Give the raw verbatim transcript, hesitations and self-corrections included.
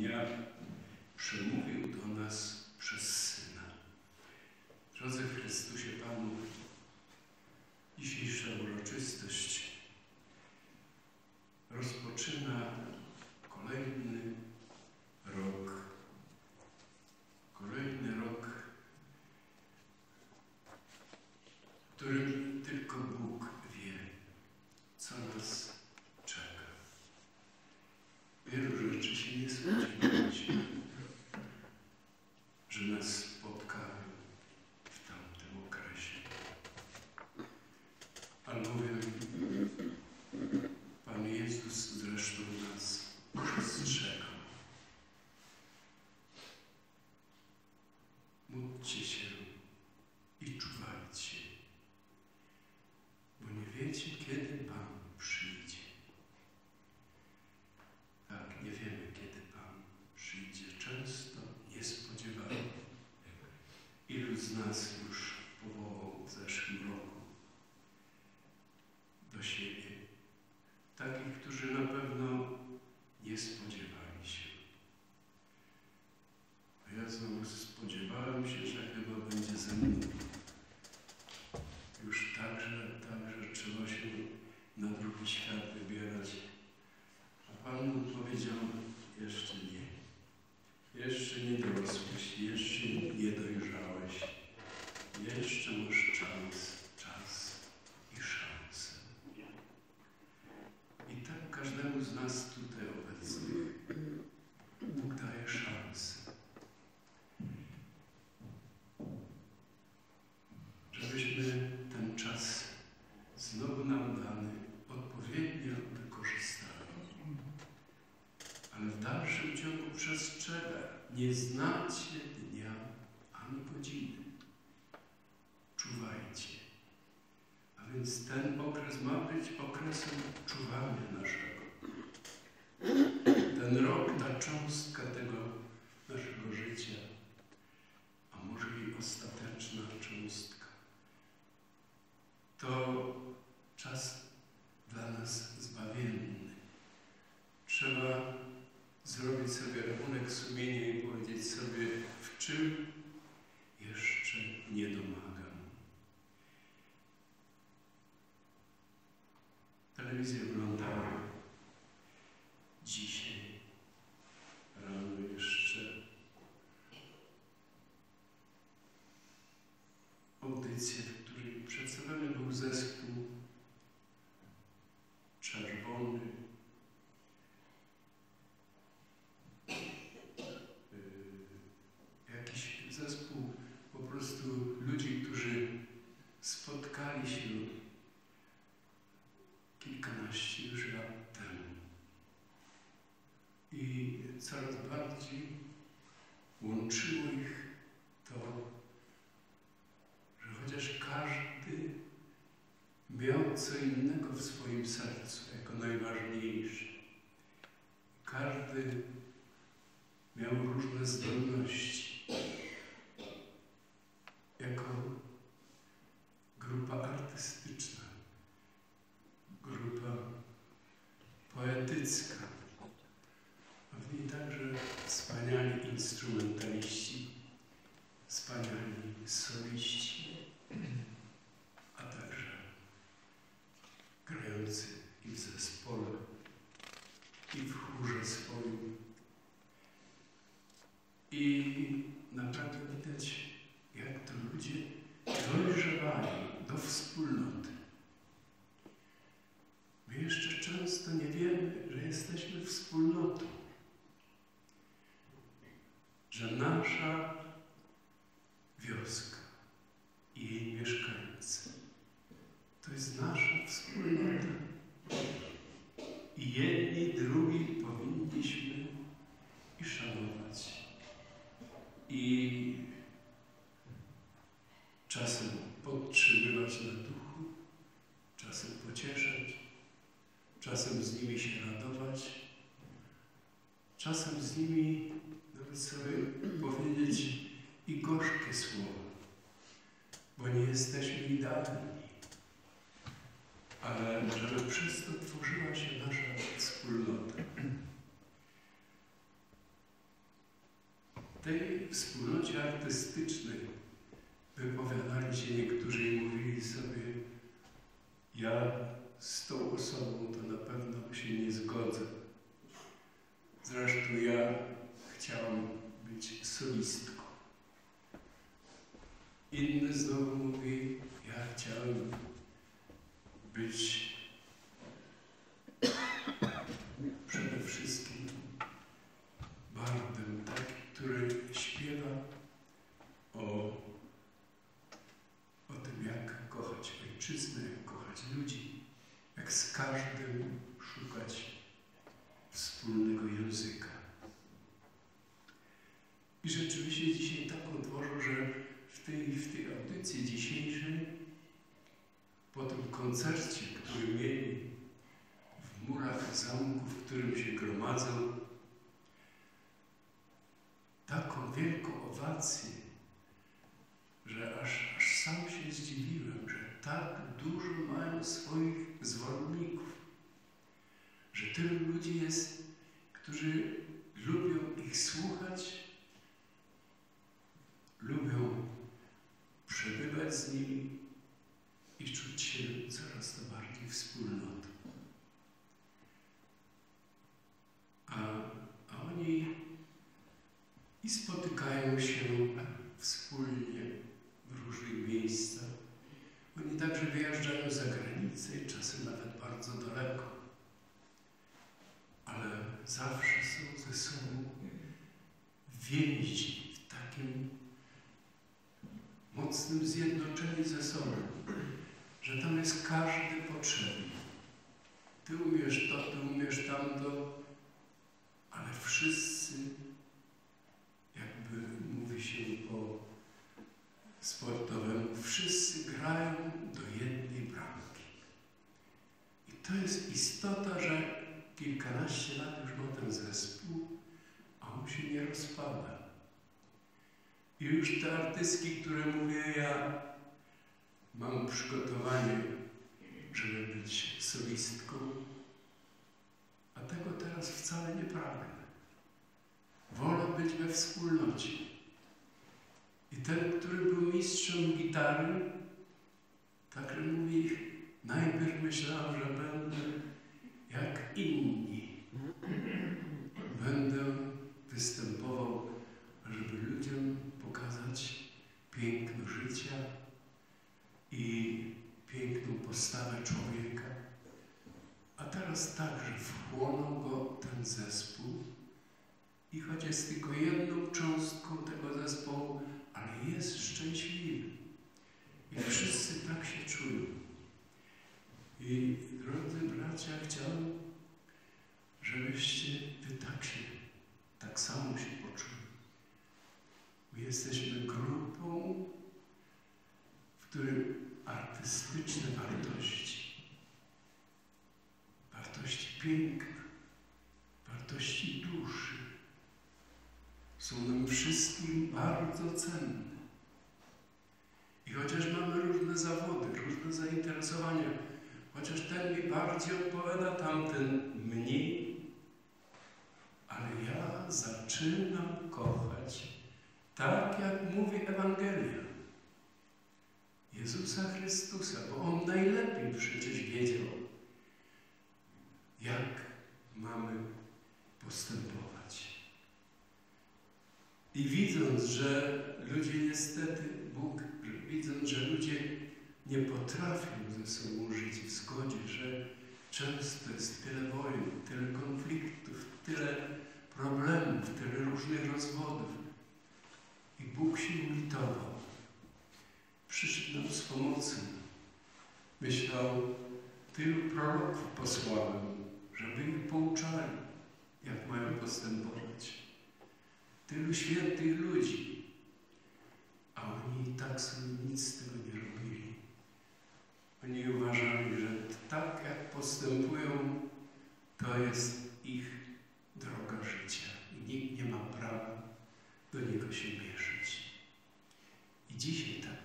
dnia przemówił do nas przez Syna. Drodzy w Chrystusie Panu, dzisiejsza uroczystość rozpoczyna kolejny rok. Kolejny rok, w którym tylko Bóg wie, co nas czeka. Wielu rzeczy się nie spodziewaliśmy, że nas spotkają w tamtym okresie. Albowiem Pan Jezus zresztą nas przestrzegał. Módlcie się i czuwajcie, bo nie wiecie, kiedy Pan przyjdzie. Tak, nie wiemy, kiedy Pan przyjdzie. Często niespodziewanie. Ilu z nas już powołał w zeszłym roku do siebie takich, którzy na pewno nie spodziewali się. A ja znowu spodziewałem się, że chyba będzie ze mną. Już także, także trzeba się na drugi świat wybierać. A Pan mu powiedział, jeszcze nie. Jeszcze nie dorosłeś, jeszcze nie dojrzałeś. Jeszcze masz czas, czas i szansę. I tak każdemu z nas tutaj obecnych Bóg daje szansę. Żebyśmy ten czas znowu nam dany odpowiednio wykorzystali. Ale w dalszym ciągu przestrzega. Nie znacie dnia ani godziny. Czuwajcie. A więc ten okres ma być okresem czuwania naszego. Ten rok, ta cząstka tego naszego życia, a może i ostateczna cząstka, to czas dla nas zbawienny. Trzeba zrobić sobie rachunek sumienia i powiedzieć sobie, w czym jeszcze nie domagam. Telewizję oglądałem dzisiaj rano jeszcze audycję, w której przedstawiony był zespół Czerwony. Jakiś zespół po prostu ludzi, którzy spotkali się kilkanaście już lat temu. I coraz bardziej łączyło ich to, że chociaż każdy miał co innego w swoim sercu jako najważniejsze. Każdy miał różne zdolności. Jako grupa artystyczna, grupa poetycka, a w niej także wspaniali instrumentaliści, wspaniali soliści, a także grający i w zespole, i w chórze swoim. I naprawdę widać, jak to ludzie dojrzewają do wspólnoty. My jeszcze często nie wiemy, że jesteśmy wspólnotą. Że nasza wioska i jej mieszkańcy to jest nasza wspólnota. I jedni, drugi powinniśmy i szanować. I czasem podtrzymywać na duchu, czasem pocieszać, czasem z nimi się radować, czasem z nimi nawet sobie powiedzieć i gorzkie słowa, bo nie jesteśmy idealni, ale żeby przez to tworzyła się nasza wspólnota. wspólnocie artystycznej wypowiadali się niektórzy i mówili sobie: ja z tą osobą to na pewno się nie zgodzę. Zresztą ja chciałam być solistką. Inny znowu mówi: ja chciałem być przede wszystkim bardem, taki, który śpiewa o, o tym, jak kochać ojczyznę, jak kochać ludzi, jak z każdym szukać wspólnego języka. I rzeczywiście dzisiaj tak otworzył, że w tej, w tej audycji dzisiejszej, po tym koncercie, który mieli w murach zamku, w którym się gromadzą, taką wielką owację, że aż, aż sam się zdziwiłem, że tak dużo mają swoich zwolenników, że tylu ludzi jest, którzy lubią ich słuchać, lubią przebywać z nimi i czuć się coraz to bardziej wspólnotą. A, a oni i spotykają się wspólnie w różnych miejscach. Oni także wyjeżdżają za granicę i czasem nawet bardzo daleko. Ale zawsze są ze sobą więzi w takim mocnym zjednoczeniu ze sobą, że tam jest każdy potrzebny. Ty umiesz to, ty umiesz tamto, ale wszyscy, jakby mówi się po sportowemu, wszyscy grają do jednej bramki. I to jest istota, że kilkanaście lat już ma ten zespół, a on się nie rozpada. I już te artystki, które mówię, ja mam przygotowanie, żeby być solistką, a tego teraz wcale nie pragnę. Wolę być we wspólnocie. I ten, który był mistrzem gitary, także mówi, najpierw myślałem, że będę jak inni. Będę występował, żeby ludziom pokazać piękno życia i piękną postawę człowieka. A teraz także wchłonął go ten zespół i choć jest tylko jedną cząstką tego zespołu, ale jest szczęśliwy. I wszyscy tak się czują. I drodzy bracia, chciałem, żebyście wy tak się, tak samo się poczuli. My jesteśmy grupą, w którym artystyczne wartości, wartości piękna, wartości duszy są nam wszystkim bardzo cenne. I chociaż mamy różne zawody, różne zainteresowania, chociaż ten mi bardziej odpowiada, tamten mniej, ale ja zaczynam kochać tak, jak mówi Ewangelia Jezusa Chrystusa, bo On najlepiej przecież wiedział, jak mamy postępować. I widząc, że ludzie niestety, Bóg, widząc, że ludzie nie potrafią ze sobą żyć w zgodzie, że często jest tyle wojen, tyle konfliktów, tyle problemów, tyle różnych rozwodów. I Bóg się ulitował. Przyszedł nam z pomocą. Myślał, tylu proroków posłałem, żeby ich pouczali, jak mają postępować. Tylu świętych ludzi, a oni i tak sobie nic z tego nie robili. Oni uważali, że tak jak postępują, to jest ich droga życia i nikt nie ma prawa do niego się mieszyć. I dzisiaj tak